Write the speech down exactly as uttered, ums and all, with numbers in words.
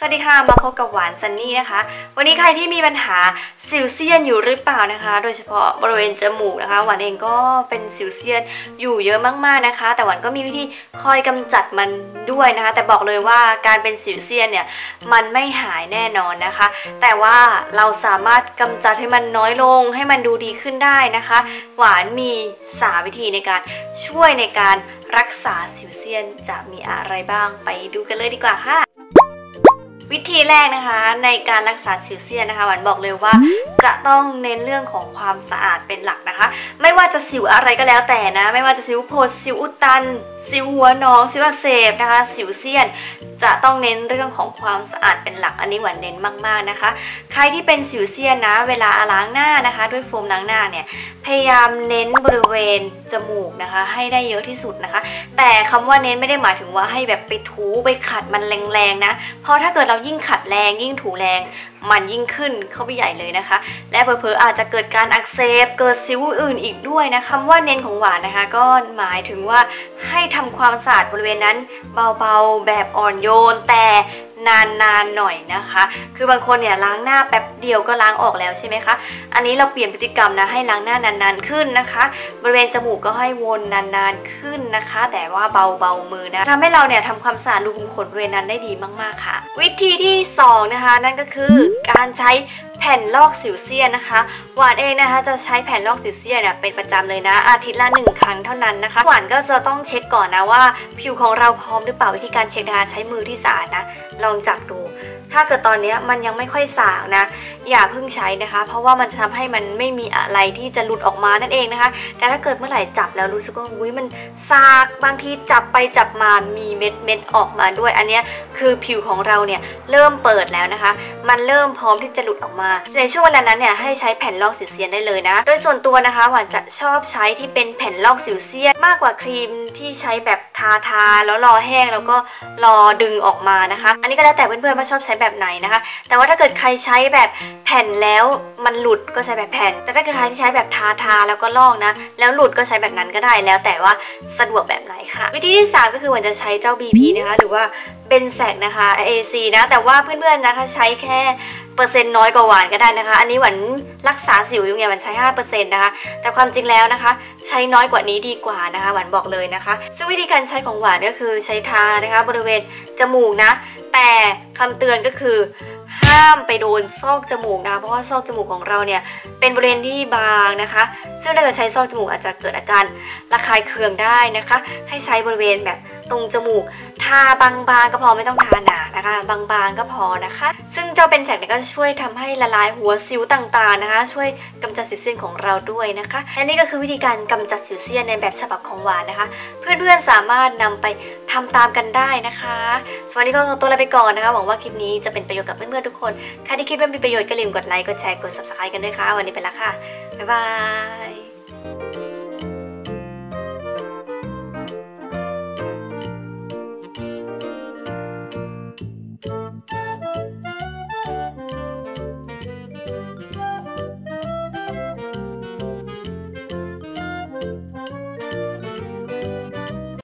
สวัสดีค่ะมาพบกับหวานซันนี่นะคะวันนี้ใครที่มีปัญหาสิวเซียนอยู่หรือเปล่านะคะโดยเฉพาะบริเวณจมูกนะคะหวานเองก็เป็นสิวเซียนอยู่เยอะมากๆนะคะแต่หวานก็มีวิธีคอยกำจัดมันด้วยนะคะแต่บอกเลยว่าการเป็นสิวเซียนเนี่ยมันไม่หายแน่นอนนะคะแต่ว่าเราสามารถกำจัดให้มันน้อยลงให้มันดูดีขึ้นได้นะคะหวานมีสามวิธีในการช่วยในการรักษาสิวเซียนจะมีอะไรบ้างไปดูกันเลยดีกว่าค่ะวิธีแรกนะคะในการรักษาสิวเซียนนะคะหวานบอกเลยว่าจะต้องเน้นเรื่องของความสะอาดเป็นหลักนะคะไม่ว่าจะสิวอะไรก็แล้วแต่นะไม่ว่าจะสิวโพดสิวอุดตันสิวหัวหนองสิวอักเสบนะคะสิวเซียนจะต้องเน้นเรื่องของความสะอาดเป็นหลักอันนี้หวานเน้นมากๆนะคะใครที่เป็นสิวเซียนนะเวลาล้างหน้านะคะด้วยโฟมล้างหน้าเนี่ยพยายามเน้นบริเวณจมูกนะคะให้ได้เยอะที่สุดนะคะแต่คำว่าเน้นไม่ได้หมายถึงว่าให้แบบไปถูไปขัดมันแรงๆนะเพราะถ้าเกิดเรายิ่งขัดแรงยิ่งถูแรงมันยิ่งขึ้นเข้าไปใหญ่เลยนะคะและเผลอๆอาจจะเกิดการอักเสบเกิดสิวอื่นอีกด้วยนะคำว่าเน้นของหวานนะคะก็หมายถึงว่าให้ทำความสะอาดบริเวณนั้นเบาๆแบบอ่อนโยนแต่นานๆหน่อยนะคะคือบางคนเนี่ยล้างหน้าแป๊บเดียวก็ล้างออกแล้วใช่ไหมคะอันนี้เราเปลี่ยนพฤติกรรมนะให้ล้างหน้านานๆขึ้นนะคะบริเวณจมูกก็ให้วนนานๆขึ้นนะคะแต่ว่าเบาๆมือนะทำให้เราเนี่ยทำความสะอาดรูขุมขนบริเวณนั้นได้ดีมากๆค่ะวิธีที่สองนะคะนั่นก็คือการใช้แผ่นลอกสิวเซียนนะคะหวานเองนะคะจะใช้แผ่นลอกสิวเซียนเนี่ยเป็นประจำเลยนะอาทิตย์ละหนึ่งครั้งเท่านั้นนะคะหวานก็จะต้องเช็คก่อนนะว่าผิวของเราพร้อมหรือเปล่าวิธีการเช็คนะคะใช้มือที่สะอาดนะลองจับดูถ้าเกิดตอนนี้มันยังไม่ค่อยสางนะอย่าเพิ่งใช้นะคะเพราะว่ามันจะทำให้มันไม่มีอะไรที่จะหลุดออกมานั่นเองนะคะแต่ถ้าเกิดเมื่อไหร่จับแล้วรู้สึกว่าอุ้ยมันสากบางทีจับไปจับมามีเม็ดเม็ดออกมาด้วยอันนี้คือผิวของเราเนี่ยเริ่มเปิดแล้วนะคะมันเริ่มพร้อมที่จะหลุดออกมาในช่วงเวลานั้นเนี่ยให้ใช้แผ่นลอกสิวเซียนได้เลยนะโดยส่วนตัวนะคะหวานจะชอบใช้ที่เป็นแผ่นลอกสิวเซียนมากกว่าครีมที่ใช้แบบทาทาแล้วรอแห้งแล้วก็รอดึงออกมานะคะอันนี้ก็แล้วแต่เพื่อนๆว่าชอบใช้แบบไหนนะคะแต่ว่าถ้าเกิดใครใช้แบบแผ่นแล้วมันหลุดก็ใช้แบบแผ่นแต่ถ้าเกิดใครที่ใช้แบบทาทาแล้วก็ลอกนะแล้วหลุดก็ใช้แบบนั้นก็ได้แล้วแต่ว่าสะดวกแบบไหนค่ะวิธีที่สามก็คือหวานจะใช้เจ้า บี พี นะคะหรือว่าเบนแซกนะคะ เอ ซี นะแต่ว่าเพื่อนๆนะคะใช้แค่เปอร์เซ็นต์น้อยกว่าหวานก็ได้นะคะอันนี้หวานรักษาสิวอยู่ไงหวานใช้ ห้าเปอร์เซ็นต์ นะคะแต่ความจริงแล้วนะคะใช้น้อยกว่านี้ดีกว่านะคะหวานบอกเลยนะคะซึ่งวิธีการใช้ของหวานก็คือใช้ทานะคะบริเวณจมูกนะแต่คำเตือนก็คือห้ามไปโดนซอกจมูกนะเพราะว่าซอกจมูกของเราเนี่ยเป็นบริเวณที่บางนะคะซึ่งถ้าเกิดใช้ซอกจมูกอาจจะเกิดอาการระคายเคืองได้นะคะให้ใช้บริเวณแบบตรงจมูกทาบางๆก็พอไม่ต้องทาหนานะคะบางๆก็พอนะคะซึ่งเจ้าเป็นแสกเนี่ยก็ช่วยทำให้ละลายหัวสิวต่างๆนะคะช่วยกำจัดสิวเซียนของเราด้วยนะคะและนี่ก็คือวิธีการกำจัดสิวเซียนในแบบฉบับของหวานนะคะเพื่อนๆสามารถนำไปทำตามกันได้นะคะสวัสดีก็ขอตัวลาไปก่อนนะคะหวังว่าคลิปนี้จะเป็นประโยชน์กับเพื่อนๆทุกคนใครที่คิดว่ามีประโยชน์ก็อย่าลืมกดไลค์กดแชร์กด ซับสไครบ์ กันด้วยค่ะวันนี้ไปแล้วค่ะบ๊ายบาย